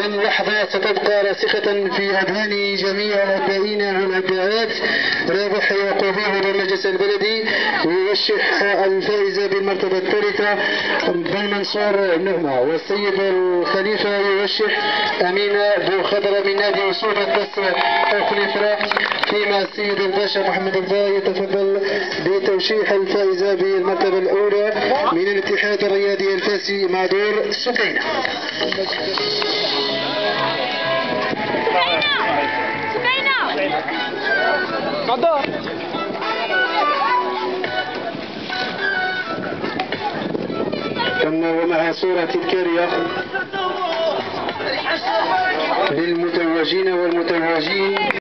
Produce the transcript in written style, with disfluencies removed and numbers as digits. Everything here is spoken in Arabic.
اللحظة ستبقى راسخة في أذهان جميع الأبائين والأباءات. رابح يعقوبي بالمجلس البلدي ويرشح الفائزة بالمرتبة الثالثة بن منصور نعمة، والسيد الخليفة يرشح أمينة بو خضرة من نادي صوبة بس أخو الإفراح، فيما السيد الباشا محمد البا يتفضل بتوشيح الفائزة بالمرتبة الأولى من الاتحاد الرياضي الفاسي معذور سفينة. كما ومع صورة تذكارية للمتوجين والمتوجين.